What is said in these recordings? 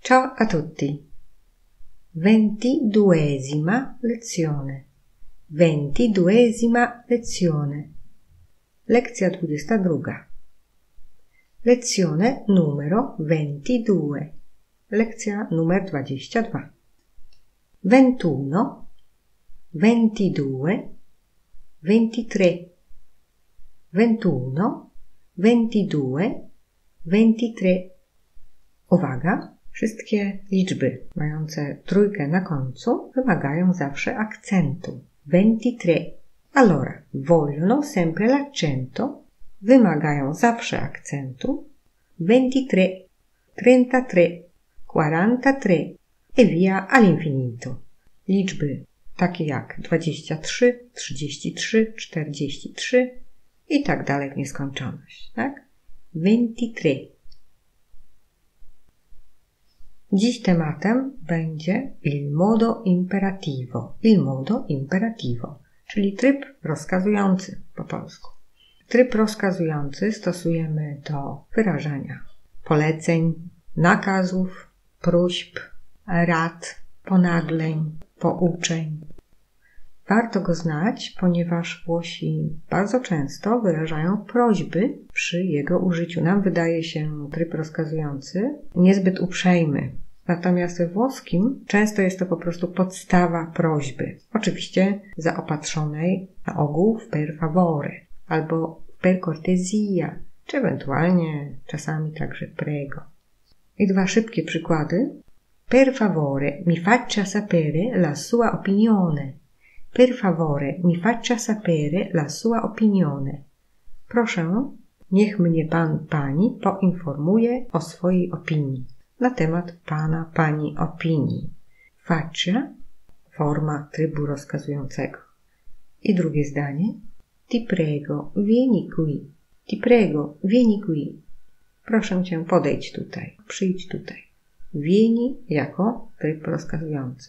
Ciao a tutti. 22ª lezione. 22ª lezione. Lekcja 22. Lezione numero 22. Lekcja numer 22. 21, 22, 23. 21, 22, 23. Uwaga! Wszystkie liczby mające trójkę na końcu wymagają zawsze akcentu. 23. Allora, vogliono sempre l'accento. Wymagają zawsze akcentu. 23, 33, 43 e via all'infinito. Liczby takie jak 23, 33, 43 i tak dalej w nieskończoność. Tak? 23. Dziś tematem będzie il modo imperativo. Il modo imperativo, czyli tryb rozkazujący po polsku. Tryb rozkazujący stosujemy do wyrażania poleceń, nakazów, próśb, rad, ponagleń, pouczeń. Warto go znać, ponieważ Włosi bardzo często wyrażają prośby przy jego użyciu. Nam wydaje się tryb rozkazujący niezbyt uprzejmy. Natomiast we włoskim często jest to po prostu podstawa prośby. Oczywiście zaopatrzonej na ogół w per favore albo per cortesia, czy ewentualnie czasami także prego. I dwa szybkie przykłady. Per favore mi faccia sapere la sua opinione. Per favore mi faccia sapere la sua opinione. Proszę, niech mnie pani poinformuje o swojej opinii na temat pana, pani opinii. Faccia, forma trybu rozkazującego. I drugie zdanie. Ti prego, vieni qui. Ti prego, vieni qui. Proszę cię, podejdź tutaj, przyjdź tutaj. Vieni jako tryb rozkazujący.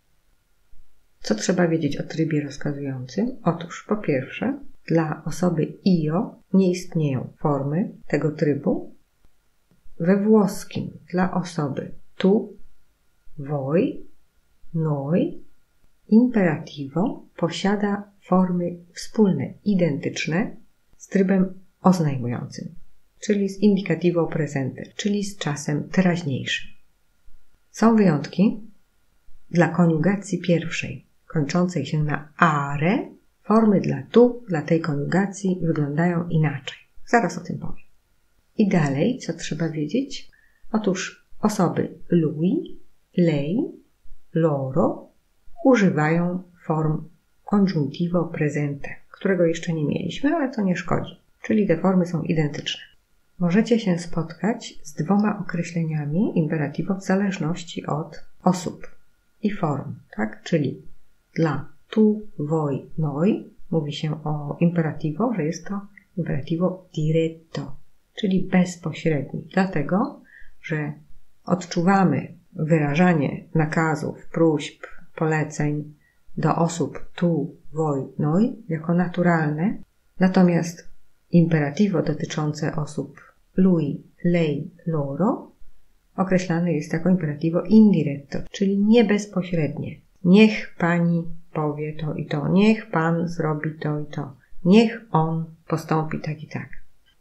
Co trzeba wiedzieć o trybie rozkazującym? Otóż po pierwsze, dla osoby io nie istnieją formy tego trybu. We włoskim dla osoby tu, voi, noi, imperativo posiada formy wspólne, identyczne z trybem oznajmującym, czyli z indicativo presente, czyli z czasem teraźniejszym. Są wyjątki. Dla koniugacji pierwszej, kończącej się na are, formy dla tej koniugacji wyglądają inaczej. Zaraz o tym powiem. I dalej, co trzeba wiedzieć? Otóż osoby lui, lei, loro używają form congiuntivo presente, którego jeszcze nie mieliśmy, ale to nie szkodzi. Czyli te formy są identyczne. Możecie się spotkać z dwoma określeniami imperativo w zależności od osób i form, tak? Czyli dla tu, voi, noi mówi się o imperativo, że jest to imperativo diretto, czyli bezpośredni, dlatego, że odczuwamy wyrażanie nakazów, próśb, poleceń do osób tu, voi, noi jako naturalne, natomiast imperativo dotyczące osób lui, lei, loro określane jest jako imperativo indiretto, czyli nie bezpośrednie. Niech pani powie to i to, niech pan zrobi to i to, niech on postąpi tak i tak.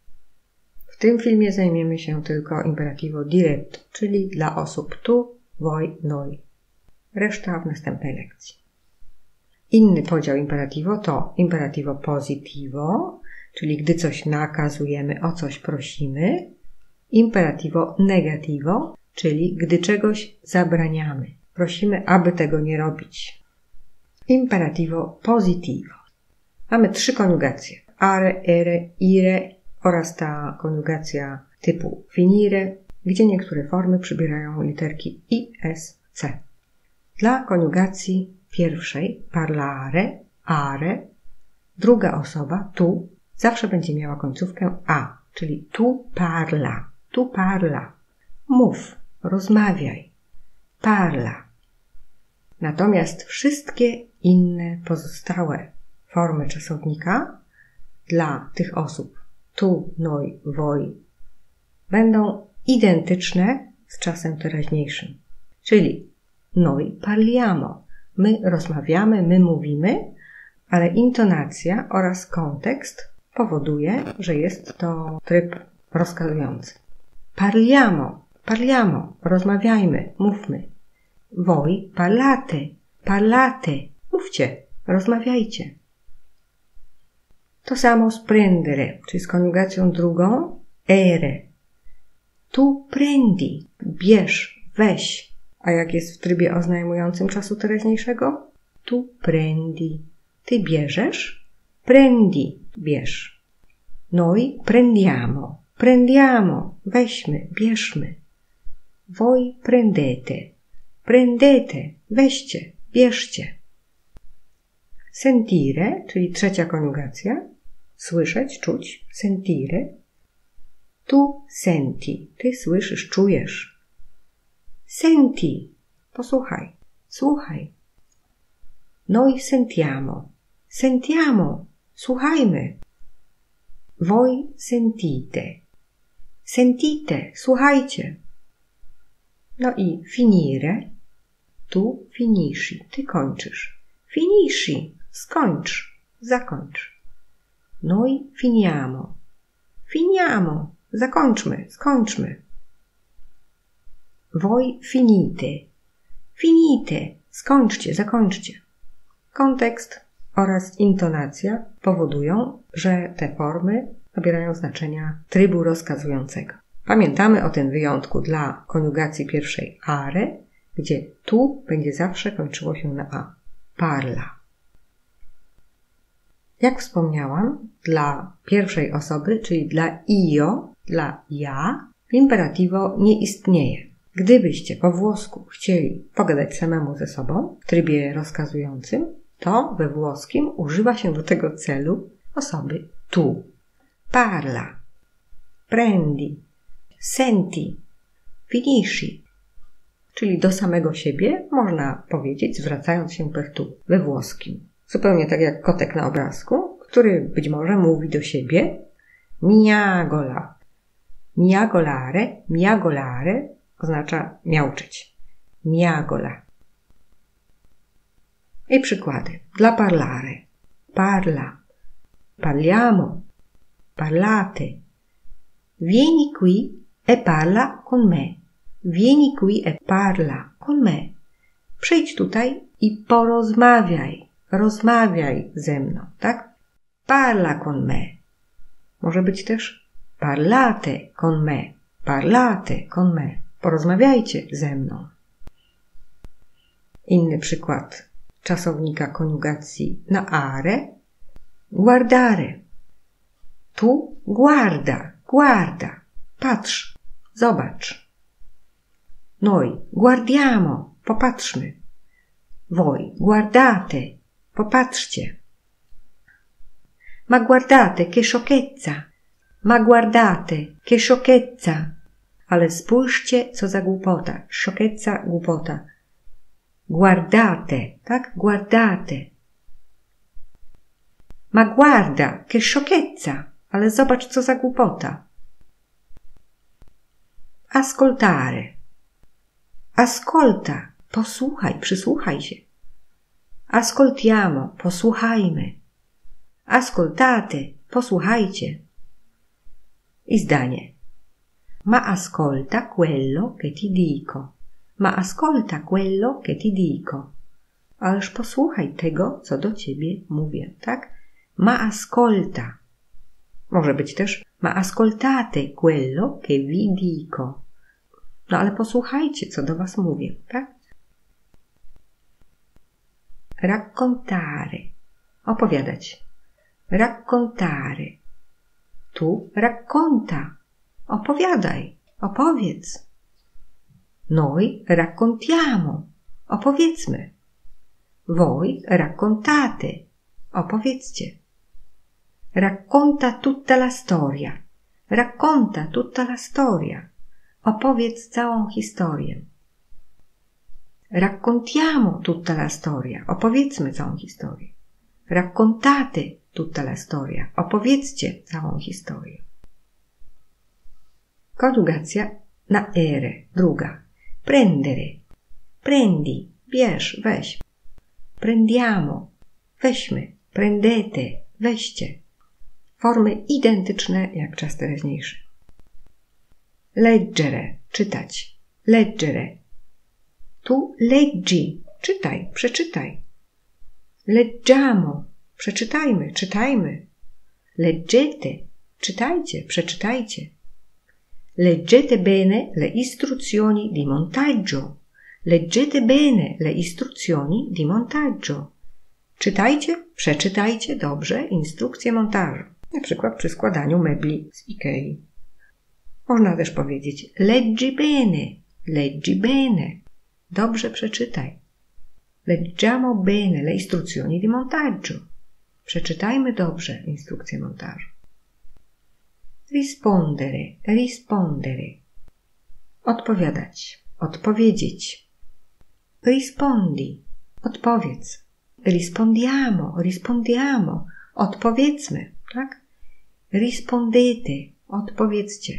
W tym filmie zajmiemy się tylko imperativo diretto, czyli dla osób tu, voi, noi. Reszta w następnej lekcji. Inny podział imperativo to imperativo positivo, czyli gdy coś nakazujemy, o coś prosimy. Imperativo negativo, czyli gdy czegoś zabraniamy. Prosimy, aby tego nie robić. Imperativo positivo. Mamy 3 koniugacje. Are, ere, ire oraz ta koniugacja typu finire, gdzie niektóre formy przybierają literki i, s, c. Dla koniugacji pierwszej, parlare, are, druga osoba, tu, zawsze będzie miała końcówkę a, czyli tu parla, tu parla. Mów, rozmawiaj, parla. Natomiast wszystkie inne pozostałe formy czasownika dla tych osób tu, noi, voi będą identyczne z czasem teraźniejszym. Czyli noi parliamo. My rozmawiamy, my mówimy, ale intonacja oraz kontekst powoduje, że jest to tryb rozkazujący. Parliamo, parliamo, rozmawiajmy, mówmy. Voi parlate, parlate, mówcie, rozmawiajcie. To samo z prendere, czyli z koniugacją drugą, ere. Tu prendi, bierz, weź. A jak jest w trybie oznajmującym czasu teraźniejszego? Tu prendi. Ty bierzesz? Prendi, bierz. Noi prendiamo. Prendiamo, weźmy, bierzmy. Voi prendete. Prendete, weźcie, bierzcie. Sentire, czyli trzecia koniugacja. Słyszeć, czuć. Sentire. Tu senti. Ty słyszysz, czujesz. Senti. Posłuchaj. Słuchaj. Noi sentiamo. Sentiamo. Słuchajmy. Voi sentite. Sentite. Słuchajcie. No i finire. Tu finisci. Ty kończysz. Finisci. Skończ. Zakończ. Noi finiamo. Finiamo. Zakończmy. Skończmy. Voi finite. Finite. Skończcie. Zakończcie. Kontekst oraz intonacja powodują, że te formy nabierają znaczenia trybu rozkazującego. Pamiętamy o tym wyjątku dla koniugacji pierwszej are, gdzie tu będzie zawsze kończyło się na a. Parla. Jak wspomniałam, dla pierwszej osoby, czyli dla io, dla ja, imperativo nie istnieje. Gdybyście po włosku chcieli pogadać samemu ze sobą w trybie rozkazującym, to we włoskim używa się do tego celu osoby tu. Parla, prendi, senti, finisci. Czyli do samego siebie można powiedzieć, zwracając się per tu we włoskim. Zupełnie tak jak kotek na obrazku, który być może mówi do siebie miagola. Miagolare, miagolare oznacza miauczyć. Miagola. I przykłady. Dla parlare. Parla. Parliamo. Parlate. Vieni qui e parla con me. Vieni qui e parla con me. Przyjdź tutaj i porozmawiaj. Rozmawiaj ze mną, tak? Parla con me. Może być też parlate con me. Parlate con me. Porozmawiajcie ze mną. Inny przykład czasownika koniugacji na are. Guardare. Tu guarda, guarda. Patrz, zobacz. Noi guardiamo. Popatrzmy. Voi guardate. Popatrzcie. Ma guardate che sciocchezza. Ma guardate che sciocchezza. Ale spójrzcie, co za głupota. Sciocchezza, głupota. Guardate, tak? Guardate. Ma guarda, che sciocchezza. Ale zobacz, co za głupota. Ascoltare. Ascolta. Posłuchaj, przysłuchaj się. Ascoltiamo. Posłuchajmy. Ascoltate. Posłuchajcie. I zdanie. Ma ascolta quello che ti dico. Ma ascolta quello che ti dico. Ależ posłuchaj tego, co do ciebie mówię, tak? Ma ascolta. Może być też ma ascoltate quello che vi dico. No ale posłuchajcie, co do was mówię, tak? Raccontare. Opowiadać. Raccontare. Tu racconta. Opowiadaj. Opowiedz. Noi raccontiamo. Opowiedzmy. Voi raccontate. Opowiedzcie. Racconta tutta la storia. Racconta tutta la storia. Opowiedz całą historię. Raccontiamo tutta la storia. Opowiedzmy całą historię. Raccontate tutta la storia. Opowiedzcie całą historię. Koniugacja na ere, druga. Prendere, prendi, bierz, weź. Prendiamo, weźmy, prendete, weźcie. Formy identyczne jak czas teraźniejszy. Leggere, czytać. Leggere. Tu leggi, czytaj, przeczytaj. Leggiamo, przeczytajmy, czytajmy. Leggete, czytajcie, przeczytajcie. Leggete bene le istruzioni di montaggio. Leggete bene le istruzioni di montaggio. Czytajcie, przeczytajcie dobrze instrukcje montażu. Na przykład przy składaniu mebli z Ikei. Można też powiedzieć leggi bene. Dobrze przeczytaj. Leggiamo bene le istruzioni di montaggio. Przeczytajmy dobrze instrukcje montażu. Rispondere. Odpowiadać, odpowiedzieć. Rispondi, odpowiedz. Rispondiamo, odpowiedzmy, tak? Rispondete, odpowiedzcie.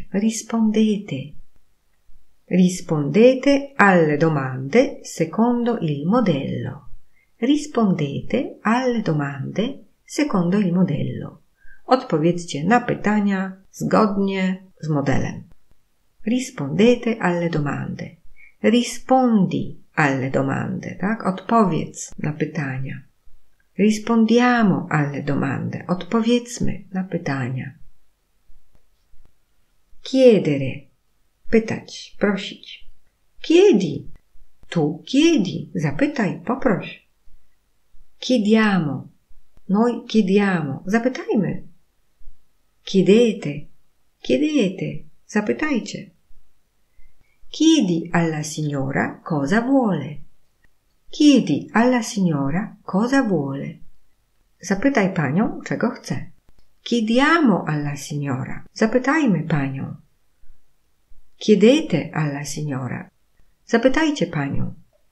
Rispondete alle domande secondo il modello. Rispondete alle domande secondo il modello. Odpowiedzcie na pytania zgodnie z modelem. Rispondete alle domande. Rispondi alle domande, tak? Odpowiedz na pytania. Rispondiamo alle domande. Odpowiedzmy na pytania. Chiedere. Pytać, prosić. Chiedi. Tu chiedi. Zapytaj, poproś. Chiediamo. Noi chiediamo. Zapytajmy. Chiedete. Zapytajcie. Chiedi alla signora cosa vuole. Chiedi alla signora cosa vuole. Zapytaj panią, czego chce. Chiediamo alla signora. Zapytajmy panią. Chiedete alla signora. Zapytajcie panią.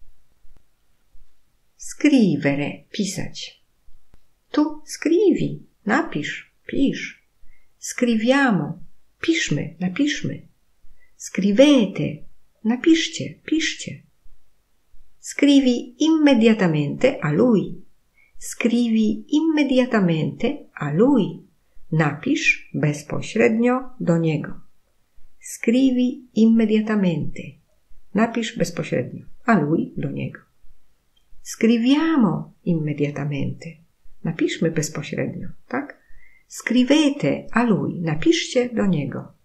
Scrivere. Pisać. Tu scrivi. Napisz, pisz. Scriviamo. Piszmy, napiszmy. Scrivete. Napiszcie, piszcie. Scrivi immediatamente a lui. Scrivi immediatamente a lui. Napisz bezpośrednio do niego. Scrivi immediatamente. Napisz bezpośrednio. A lui do niego. Scriviamo immediatamente. Napiszmy bezpośrednio, tak? Scrivete a lui. Napiszcie do niego.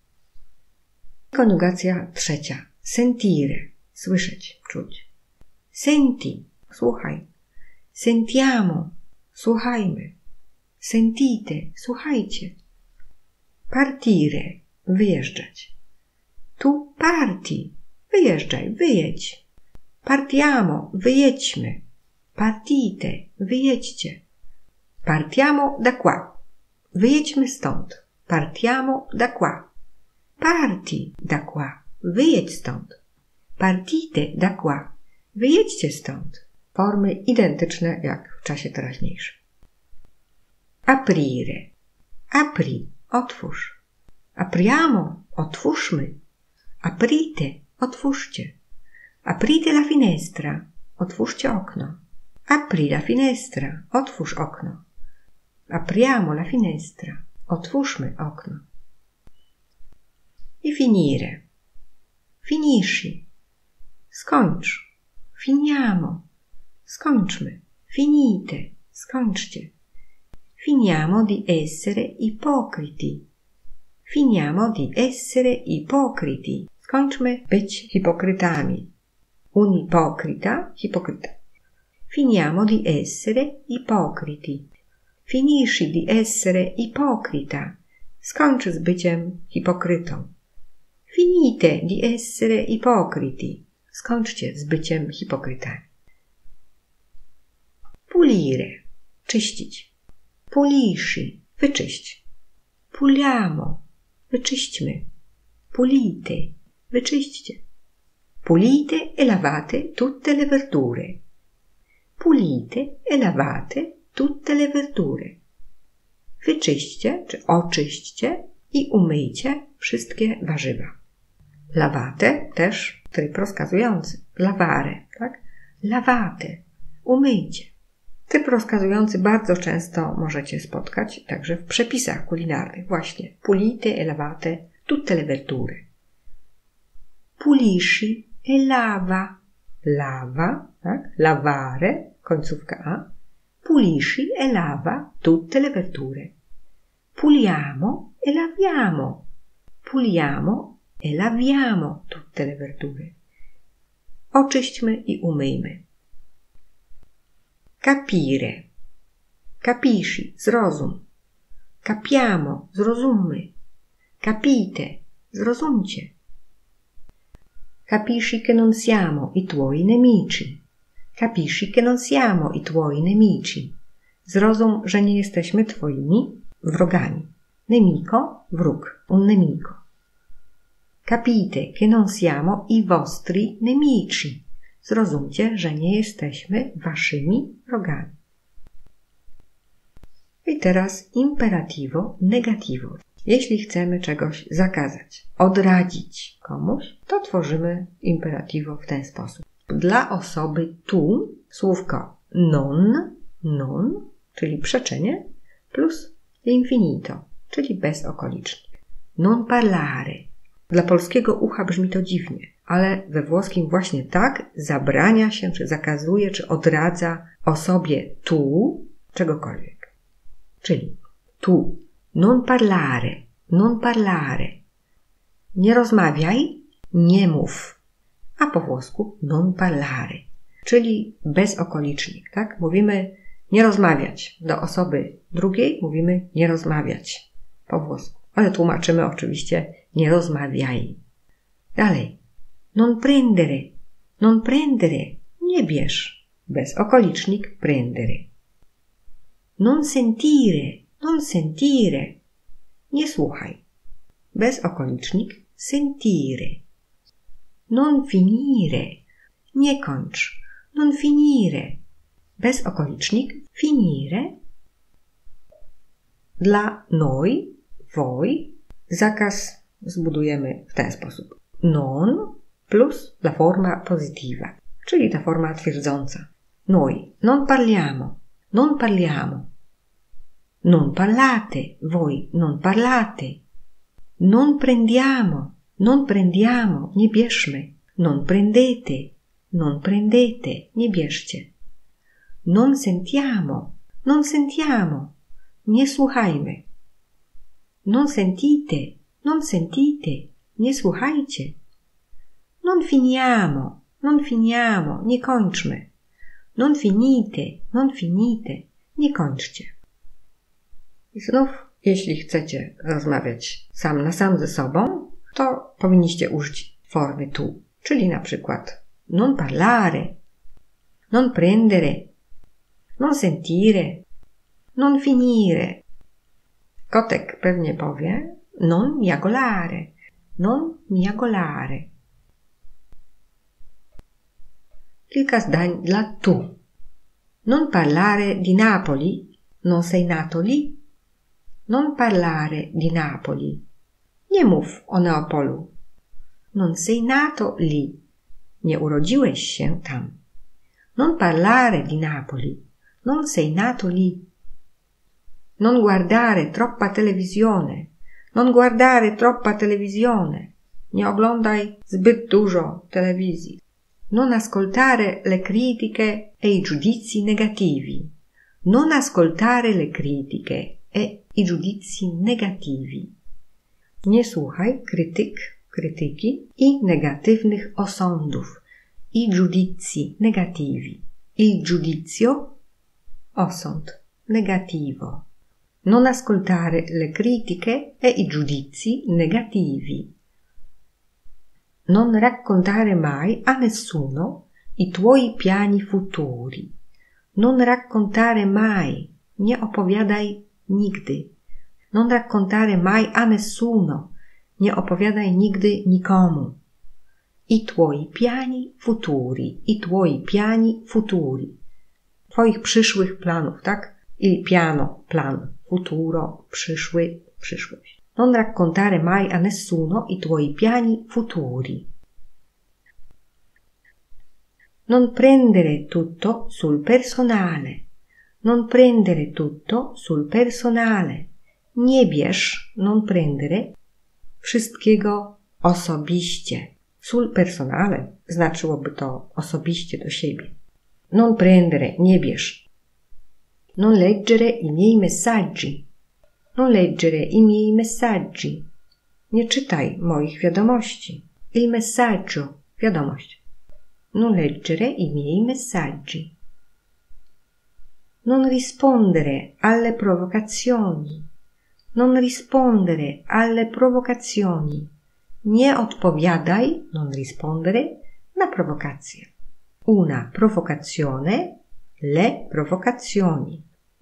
Koniugacja trzecia. Sentire. Słyszeć, czuć. Senti. Słuchaj. Sentiamo. Słuchajmy. Sentite. Słuchajcie. Partire. Wyjeżdżać. Tu parti. Wyjeżdżaj, wyjedź. Partiamo. Wyjedźmy. Partite. Wyjedźcie. Partiamo da qua. Wyjedźmy stąd. Partiamo da qua. Parti da qua. Wyjedź stąd. Partite da qua. Wyjedźcie stąd. Formy identyczne jak w czasie teraźniejszym. Aprire. Apri. Otwórz. Apriamo. Otwórzmy. Aprite. Otwórzcie. Aprite la finestra. Otwórzcie okno. Apri la finestra. Otwórz okno. Apriamo la finestra. Otwórzmy okno. I finire. Finisci. Skończ. Finiamo. Skończmy. Finite. Skończcie. Finiamo di essere ipocriti. Finiamo di essere ipocriti. Skończmy być hipokrytami. Un ipocrita, hipokryta. Finiamo di essere ipocriti. Finisci di essere ipocrita. Skończ z byciem hipokrytą. Finite di essere ipocriti. Skończcie z byciem hipokrytami. Pulire. Czyścić. Pulisci. Wyczyść. Puliamo. Wyczyśćmy. Pulite. Wyczyśćcie. Pulite e lavate tutte le verdure. Pulite e lavate tutte le verdure. Wyczyśćcie, czy oczyśćcie i umyjcie wszystkie warzywa. Lavate też tryb rozkazujący. Lavare, tak? Lavate. Umyjcie. Tryb rozkazujący bardzo często możecie spotkać także w przepisach kulinarnych. Właśnie. Pulite e lavate tutte le verdure. Pulisci e lava. Lava, tak? Lavare, końcówka A. Pulisci e lava tutte le verdure. Puliamo e laviamo. Puliamo e laviamo tutte le verdure. Oczyśćmy i umyjmy. Capire. Capisci, zrozum. Capiamo, zrozummy. Capite, zrozumcie. Capisci che non siamo i tuoi nemici. Capisci che non siamo i tuoi nemici. Zrozum, że nie jesteśmy twoimi wrogami. Nemico, wróg, un nemico. Capite che non siamo i vostri nemici. Zrozumcie, że nie jesteśmy waszymi wrogami. I teraz imperativo negativo. Jeśli chcemy czegoś zakazać, odradzić komuś, to tworzymy imperativo w ten sposób. Dla osoby tu słówko non, czyli przeczenie, plus l'infinito, czyli bezokolicznik. Non parlare. Dla polskiego ucha brzmi to dziwnie, ale we włoskim właśnie tak zabrania się, czy zakazuje, czy odradza osobie tu czegokolwiek. Czyli tu non parlare. Nie rozmawiaj, nie mów. A po włosku non parlare, czyli bezokolicznik, tak? Mówimy nie rozmawiać. Do osoby drugiej mówimy nie rozmawiać po włosku. Ale tłumaczymy oczywiście nie rozmawiaj. Dalej. Non prendere. Nie bierz. Bezokolicznik prendere. Non sentire. Nie słuchaj. Bezokolicznik sentire. Non finire. Nie kończ. Non finire. Bezokolicznik finire. Dla noi, voi, zakaz zbudujemy w ten sposób. Non plus la forma positiva, czyli ta forma twierdząca. Noi non parliamo. Non parlate, voi non parlate. Non prendiamo, nie bierzmy. Non prendete, nie bierzcie. Non sentiamo, nie słuchajmy. Non sentite, nie słuchajcie. Non finiamo, nie kończmy. Non finite, nie kończcie. I znów, jeśli chcecie rozmawiać sam na sam ze sobą, to powinniście użyć formy tu, czyli na przykład non parlare, non prendere, non sentire, non finire. Kotek pewnie powie non miagolare. Kilka zdań dla tu. Non parlare di Napoli, non sei nato lì. Non parlare di Napoli. Nie mów o Neapolu. Non sei nato lì. Nie urodziłeś się tam. Non parlare di Napoli. Non sei nato lì. Non guardare troppa televisione. Nie oglądaj zbyt dużo telewizji. Non ascoltare le critiche e i giudizi negativi. Non ascoltare le critiche e i giudizi negativi. Nie słuchaj krytyki i negatywnych osądów. I giudizi negativi. Il giudizio, osąd, negativo. Non ascoltare le critiche e i giudizi negativi. Non raccontare mai a nessuno i tuoi piani futuri. Non raccontare mai, nie opowiadaj nigdy. Non raccontare mai a nessuno, nie opowiadaj nigdy nikomu. I tuoi piani futuri. Twoich przyszłych planów, tak? Il piano, plan, futuro, przyszłość. Non raccontare mai a nessuno i tuoi piani futuri. Non prendere tutto sul personale. Non prendere tutto sul personale. Nie bierz, non prendere, wszystkiego osobiście. Sul personale znaczyłoby to osobiście do siebie. Non prendere, nie bierz. Non leggere i miei messaggi. Non leggere i miei messaggi. Nie czytaj moich wiadomości. Il messaggio, wiadomość. Non leggere i miei messaggi. Non rispondere alle provocazioni. Non rispondere alle provocazioni. Nie odpowiadaj, non rispondere, na prowokacje. Una provocazione, le provocazioni.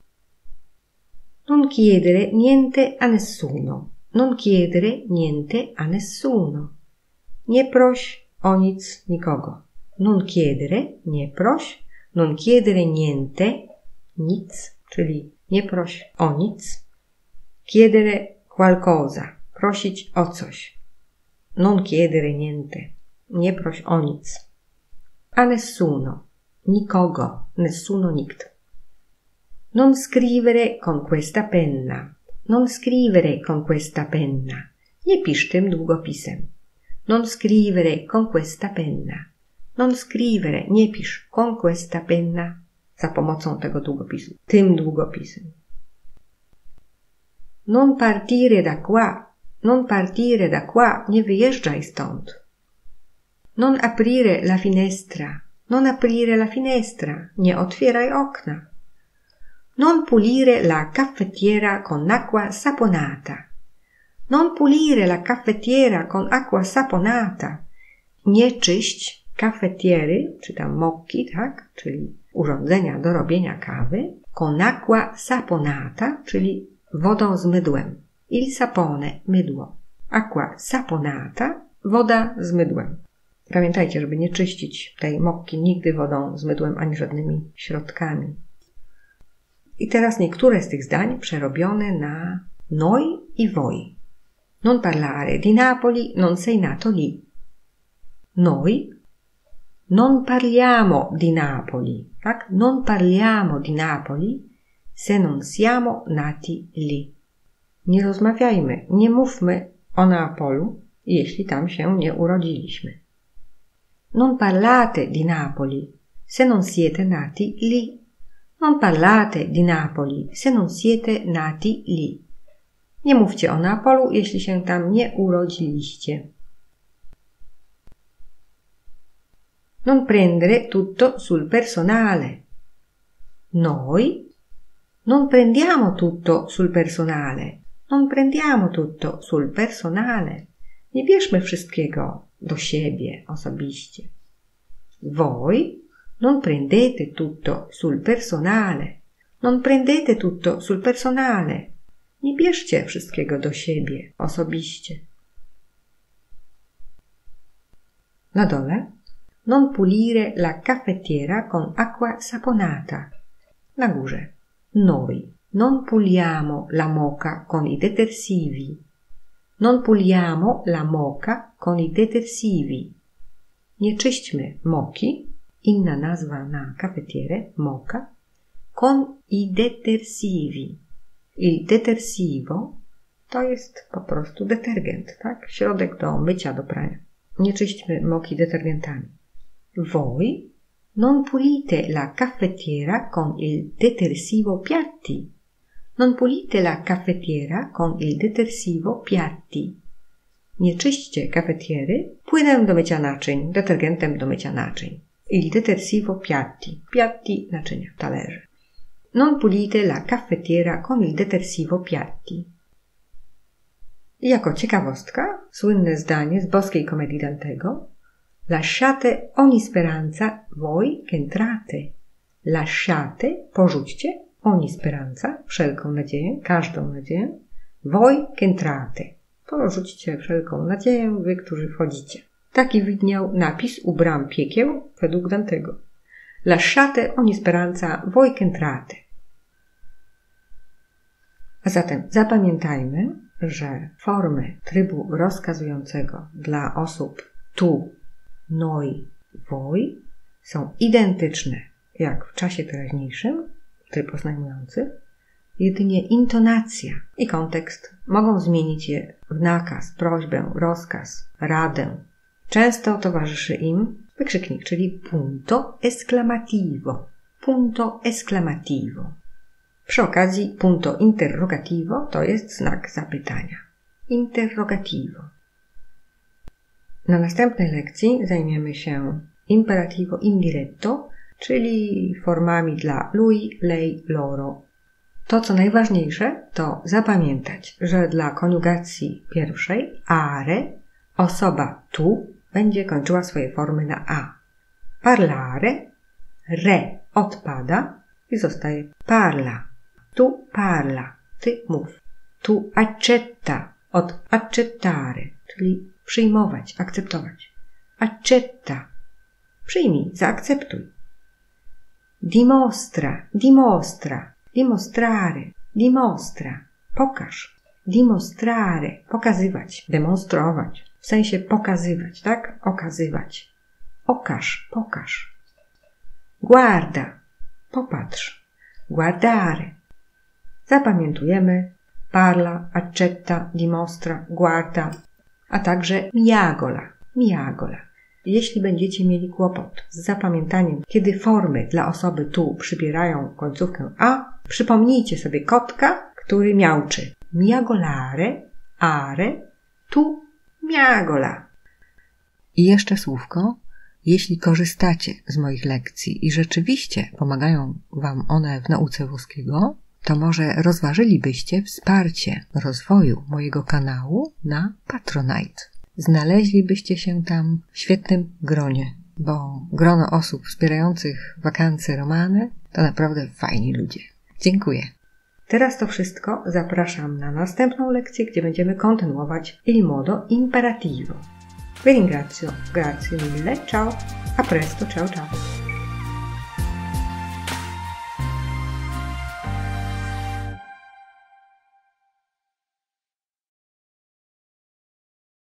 Non chiedere niente a nessuno. Non chiedere niente a nessuno. Nie proś o nic nikogo. Non chiedere, nie proś. Non chiedere niente, nic, czyli nie proś o nic. Chiedere qualcosa, prosić o coś. Non chiedere niente, nie proś o nic. A nessuno, nikogo, nessuno, nikt. Non scrivere con questa penna. Non scrivere con questa penna. Nie pisz tym długopisem. Non scrivere con questa penna. Non scrivere, nie pisz, con questa penna, za pomocą tego długopisu, tym długopisem. Non partire da qua, non partire da qua, nie wyjeżdżaj stąd. Non aprire la finestra, non aprire la finestra, nie otwieraj okna. Non pulire la caffettiera con acqua saponata. Non pulire la caffettiera con acqua saponata. Nie czyść kafetiery, czy tam mokki, tak, czyli urządzenia do robienia kawy, con acqua saponata, czyli wodą z mydłem. Il sapone, mydło. Acqua saponata, woda z mydłem. Pamiętajcie, żeby nie czyścić tej mokki nigdy wodą z mydłem ani żadnymi środkami. I teraz niektóre z tych zdań przerobione na noi i voi. Non parlare di Napoli, non sei nato lì. Noi non parliamo di Napoli, tak? Non parliamo di Napoli se non siamo nati lì. Nie rozmawiajmy, nie mówmy o Neapolu, jeśli tam się nie urodziliśmy. Non parlate di Napoli se non siete nati lì. Non parlate di Napoli se non siete nati lì. Nie mówcie o Neapolu, jeśli się tam nie urodziliście. Non prendere tutto sul personale. Noi non prendiamo tutto sul personale. Non prendiamo tutto sul personale. Nie bierzmy wszystkiego do siebie osobiście. Voi non prendete tutto sul personale. Non prendete tutto sul personale. Nie bierzcie wszystkiego do siebie osobiście. Na dole. Non pulire la caffettiera con acqua saponata. Na górze. Noi non puliamo la moka con i detersivi. Non puliamo la moka con i detersivi. Nie czyśćmy moki, inna nazwa na kafetierę, moka, con i detersivi. Il detersivo to jest po prostu detergent, tak? Środek do mycia, do prania. Nie czyśćmy moki detergentami. Voi non pulite la caffettiera con il detersivo piatti. Non pulite la caffettiera con il detersivo piatti. Nie czyśćcie kafetiery płynem do mycia naczyń, detergentem do mycia naczyń. Il detersivo piatti. Piatti, naczynia, talerze. Non pulite la caffettiera con il detersivo piatti. I jako ciekawostka, słynne zdanie z boskiej komedii Dantego. Lasciate ogni speranza voi che entrate. Lasciate, porzućcie, ogni speranza, wszelką nadzieję, każdą nadzieję, voi che entrate. Porzućcie wszelką nadzieję, wy, którzy wchodzicie. Taki widniał napis u bram piekieł według Dantego. Lasciate ogni speranza voi che entrate. A zatem zapamiętajmy, że formy trybu rozkazującego dla osób tu, noi, voi są identyczne jak w czasie teraźniejszym, tryb oznajmujący, jedynie intonacja i kontekst mogą zmienić je w nakaz, prośbę, rozkaz, radę. Często towarzyszy im wykrzyknik, czyli punto esclamativo. Punto esclamativo. Przy okazji punto interrogativo to jest znak zapytania. Interrogativo. Na następnej lekcji zajmiemy się imperativo indiretto, czyli formami dla lui, lei, loro. To, co najważniejsze, to zapamiętać, że dla koniugacji pierwszej, are, osoba tu będzie kończyła swoje formy na a. Parlare, re odpada i zostaje parla. Tu parla, ty mów. Tu accetta, od accettare, czyli przyjmować, akceptować. Accetta, przyjmij, zaakceptuj. Dimostra, dimostra, dimostrare, dimostra, pokaż. Dimostrare, pokazywać, demonstrować, w sensie pokazywać, tak? Okazywać. Okaż, pokaż. Guarda, popatrz. Guardare. Zapamiętujemy parla, accetta, dimostra, guarda, a także miagola, miagola. Jeśli będziecie mieli kłopot z zapamiętaniem, kiedy formy dla osoby tu przybierają końcówkę a, przypomnijcie sobie kotka, który miauczy. Miagolare, are, tu miagola. I jeszcze słówko. Jeśli korzystacie z moich lekcji i rzeczywiście pomagają Wam one w nauce włoskiego, to może rozważylibyście wsparcie rozwoju mojego kanału na Patronite. Znaleźlibyście się tam w świetnym gronie, bo grono osób wspierających Vacanze Romane to naprawdę fajni ludzie. Dziękuję. Teraz to wszystko. Zapraszam na następną lekcję, gdzie będziemy kontynuować il modo imperativo. Vi ringrazio, grazie mille, ciao, a presto, ciao ciao.